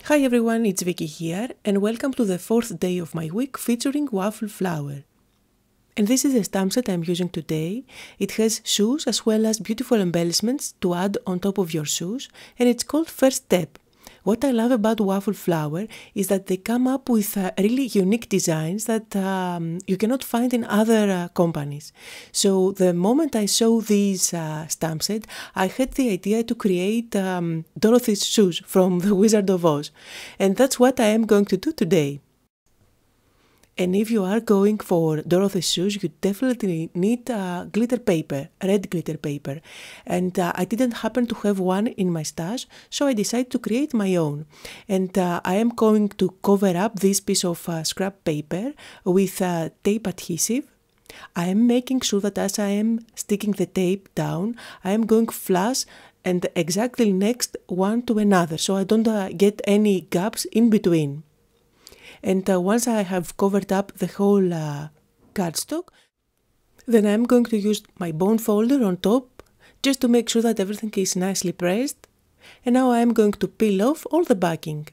Hi everyone, it's Vicky here, and welcome to the fourth day of my week featuring waffle flower. And this is the stamp set I'm using today. It has shoes as well as beautiful embellishments to add on top of your shoes, and it's called First Step. What I love about waffle flower is that they come up with really unique designs that you cannot find in other companies. So the moment I saw these stamp set, I had the idea to create Dorothy's shoes from The Wizard of Oz. And that's what I am going to do today. And if you are going for Dorothy's shoes, you definitely need glitter paper, red glitter paper. And I didn't happen to have one in my stash, so I decided to create my own. And I am going to cover up this piece of scrap paper with tape adhesive. I am making sure that as I am sticking the tape down, I am going flush and exactly next one to another, so I don't get any gaps in between. And once I have covered up the whole cardstock, then I'm going to use my bone folder on top just to make sure that everything is nicely pressed. And now I'm going to peel off all the backing.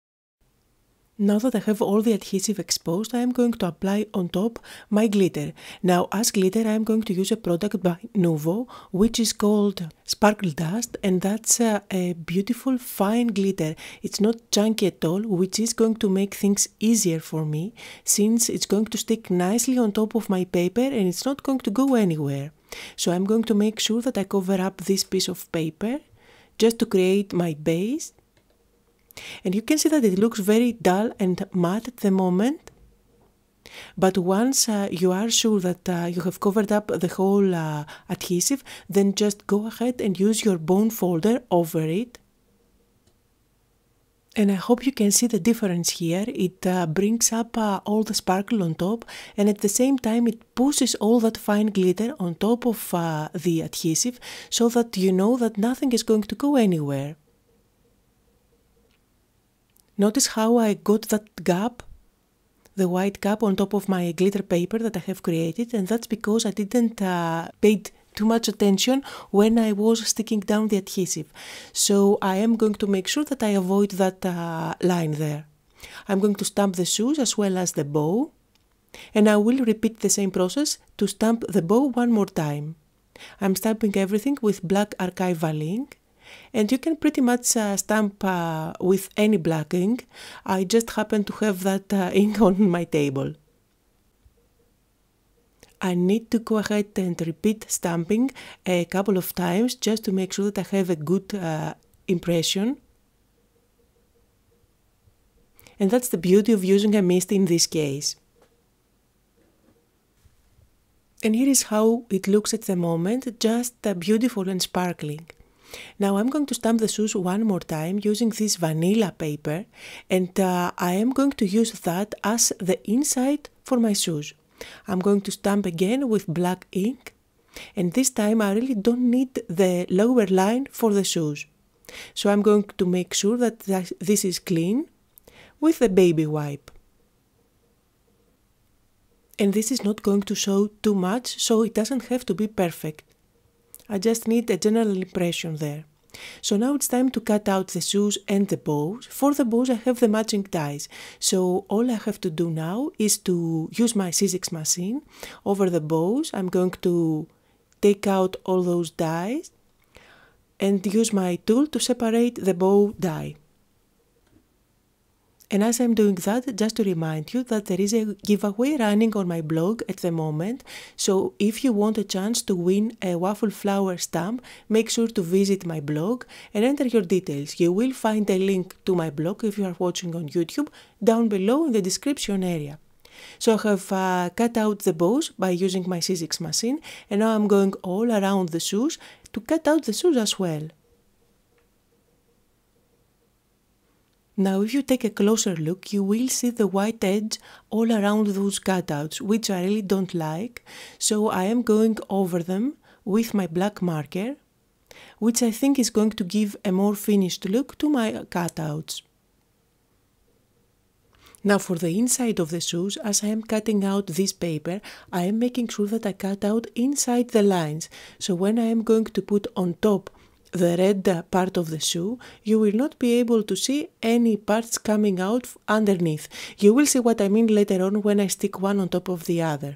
Now that I have all the adhesive exposed, I am going to apply on top my glitter. Now, as glitter, I am going to use a product by Nuvo, which is called Sparkle Dust, and that's a beautiful fine glitter. It's not chunky at all, which is going to make things easier for me, since it's going to stick nicely on top of my paper and it's not going to go anywhere. So I'm going to make sure that I cover up this piece of paper just to create my base. And you can see that it looks very dull and matte at the moment. But once you are sure that you have covered up the whole adhesive, then just go ahead and use your bone folder over it. And I hope you can see the difference here. It brings up all the sparkle on top, and at the same time it pushes all that fine glitter on top of the adhesive, so that you know that nothing is going to go anywhere. Notice how I got that gap, the white gap on top of my glitter paper that I have created, and that's because I didn't pay too much attention when I was sticking down the adhesive. So I am going to make sure that I avoid that line there. I'm going to stamp the shoes as well as the bow, and I will repeat the same process to stamp the bow one more time. I'm stamping everything with black archival ink. And you can pretty much stamp with any black ink. I just happen to have that ink on my table. I need to go ahead and repeat stamping a couple of times just to make sure that I have a good impression. And that's the beauty of using a mist in this case. And here is how it looks at the moment, just beautiful and sparkling. Now I'm going to stamp the shoes one more time using this vanilla paper, and I am going to use that as the inside for my shoes. I'm going to stamp again with black ink, and this time I really don't need the lower line for the shoes. So I'm going to make sure that this is clean with the baby wipe. And this is not going to show too much, so it doesn't have to be perfect. I just need a general impression there. So now it's time to cut out the shoes and the bows. For the bows I have the matching dies, so all I have to do now is to use my Sizzix machine. Over the bows I'm going to take out all those dies and use my tool to separate the bow die. And as I'm doing that, just to remind you that there is a giveaway running on my blog at the moment, so if you want a chance to win a waffle flower stamp, make sure to visit my blog and enter your details. You will find a link to my blog if you are watching on YouTube down below in the description area. So I have cut out the bows by using my Sizzix machine, and now I'm going all around the shoes to cut out the shoes as well. Now if you take a closer look, you will see the white edge all around those cutouts, which I really don't like, so I am going over them with my black marker, which I think is going to give a more finished look to my cutouts. Now for the inside of the shoes, as I am cutting out this paper, I am making sure that I cut out inside the lines, so when I am going to put on top the red part of the shoe, you will not be able to see any parts coming out underneath. You will see what I mean later on when I stick one on top of the other.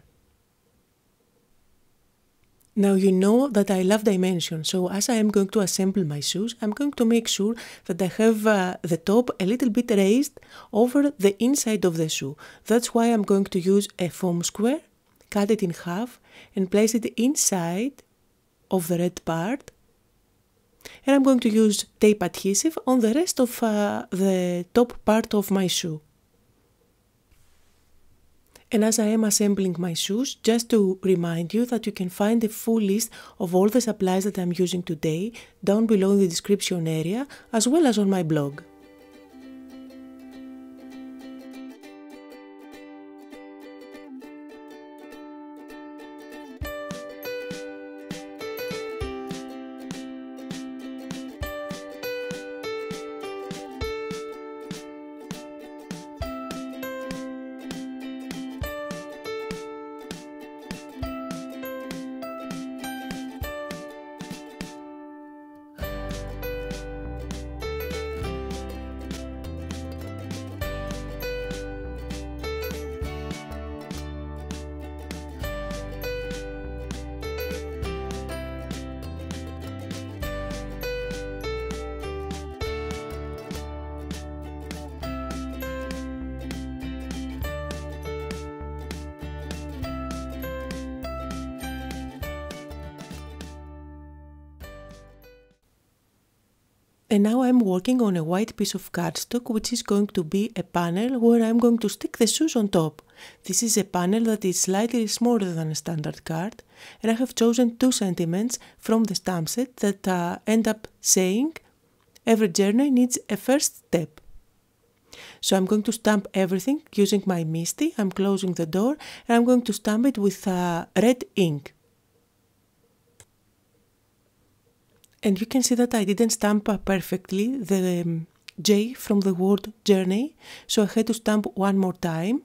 Now you know that I love dimension, so as I am going to assemble my shoes, I'm going to make sure that I have the top a little bit raised over the inside of the shoe. That's why I'm going to use a foam square, cut it in half and place it inside of the red part. And I'm going to use tape adhesive on the rest of the top part of my shoe. And as I am assembling my shoes, just to remind you that you can find a full list of all the supplies that I'm using today down below in the description area, as well as on my blog. And now I'm working on a white piece of cardstock, which is going to be a panel where I'm going to stick the shoes on top. This is a panel that is slightly smaller than a standard card, and I have chosen 2 sentiments from the stamp set that end up saying every journey needs a first step. So I'm going to stamp everything using my MISTI. I'm closing the door and I'm going to stamp it with red ink. And you can see that I didn't stamp perfectly the J from the word journey, so I had to stamp one more time.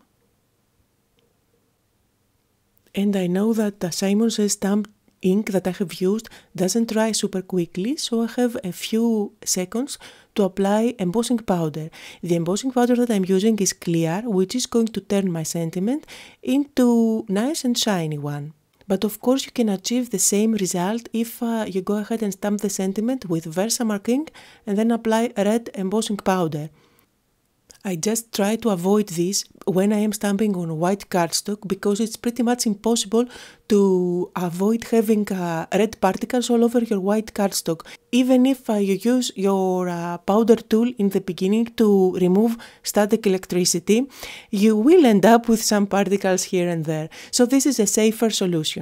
And I know that the Simon Says stamp ink that I have used doesn't dry super quickly, so I have a few seconds to apply embossing powder. The embossing powder that I'm using is clear, which is going to turn my sentiment into nice and shiny one. But of course you can achieve the same result if you go ahead and stamp the sentiment with Versamark ink and then apply red embossing powder. I just try to avoid this when I am stamping on white cardstock because it's pretty much impossible to avoid having red particles all over your white cardstock. Even if you use your powder tool in the beginning to remove static electricity, you will end up with some particles here and there. So this is a safer solution.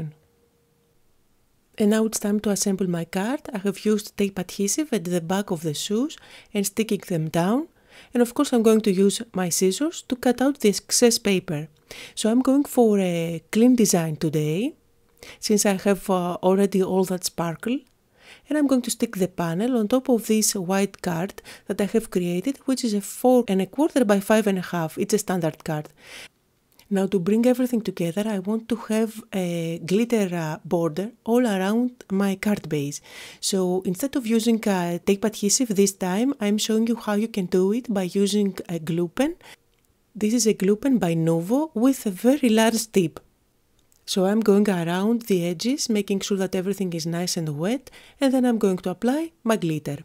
And now it's time to assemble my card. I have used tape adhesive at the back of the shoes and sticking them down. And of course I'm going to use my scissors to cut out the excess paper. So I'm going for a clean design today, since I have already all that sparkle. And I'm going to stick the panel on top of this white card that I have created, which is a 4 1/4 by 5 1/2. It's a standard card. Now to bring everything together, I want to have a glitter border all around my card base. So instead of using tape adhesive this time, I'm showing you how you can do it by using a glue pen. This is a glue pen by Nuvo with a very large tip. So I'm going around the edges, making sure that everything is nice and wet, and then I'm going to apply my glitter.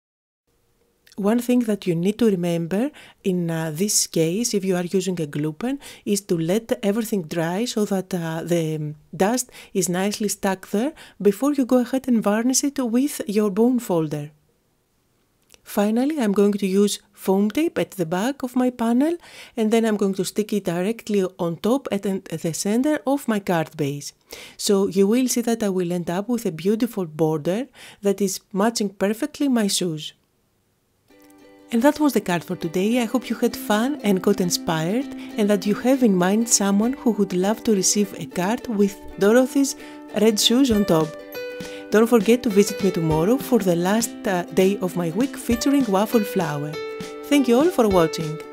One thing that you need to remember in this case, if you are using a glue pen, is to let everything dry so that the dust is nicely stuck there before you go ahead and varnish it with your bone folder. Finally, I'm going to use foam tape at the back of my panel, and then I'm going to stick it directly on top at the center of my card base. So you will see that I will end up with a beautiful border that is matching perfectly my shoes. And that was the card for today. I hope you had fun and got inspired, and that you have in mind someone who would love to receive a card with Dorothy's red shoes on top. Don't forget to visit me tomorrow for the last day of my week featuring Waffle Flower. Thank you all for watching.